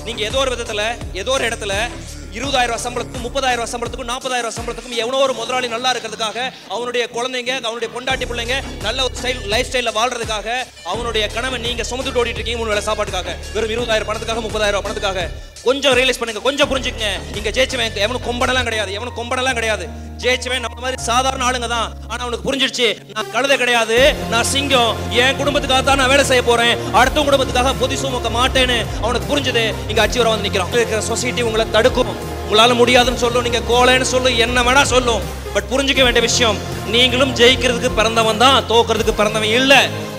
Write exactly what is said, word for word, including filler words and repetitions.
நீங்க ஏதோ ஒரு விதத்துல ஏதோ ஒரு இடத்துல இருபதாயிரம் ரூபாய் சம்பளத்துக்கும் முப்பதாயிரம் ரூபாய் சம்பளத்துக்கும் நாற்பதாயிரம் ரூபாய் சம்பளத்துக்கும் எவனோ ஒரு முதலாளி நல்லா இருக்கிறதுக்காக அவனுடைய குழந்தைங்க அவனுடைய பொண்டாட்டி பிள்ளைங்க நல்ல ஒரு ஸ்டைல் லைஃப் ஸ்டைல வாழ்றதுக்காக அவனுடைய கனவை நீங்க சுமந்துட்டு ஓடிட்டு இருக்கீங்க மூணு வேளை சாப்பாட்டுக்காக வெறும் இருபதாயிரம் பணத்துக்காக முப்பதாயிரம் பணத்துக்காக. கொஞ்சம் ரியலைஸ் பண்ணுங்க, கொஞ்சம் புரிஞ்சுக்கங்க. இங்க ஜெயிச்சவன் எவனும் கொம்பனெல்லாம் கிடையாது, எவனும் கொம்பனெல்லாம் கிடையாது. ஜெயிச்சவன் நம்ம மாதிரி சாதாரண ஆளுங்க தான். ஆனா அவனுக்கு புரிஞ்சிடுச்சு, நான் கழுதை கிடையாது, நான் சிங்கம். என் குடும்பத்துக்காக தான் நான் வேலை செய்ய போறேன், அடுத்த குடும்பத்துக்காக பொதி சுமக்க மாட்டேன்னு அவனுக்கு புரிஞ்சது. இங்க அச்சீவரா வந்து நிக்கிறான். இருக்கிற சொசைட்டி உங்களை தடுக்கும், உங்களால முடியாதுன்னு சொல்லும், நீங்க கோலைன்னு சொல்லும், என்ன வேணா சொல்லும். பட் புரிஞ்சுக்க வேண்டிய விஷயம், நீங்களும் ஜெயிக்கிறதுக்கு பிறந்தவன் தான், தோக்கிறதுக்கு பிறந்தவன் இல்ல.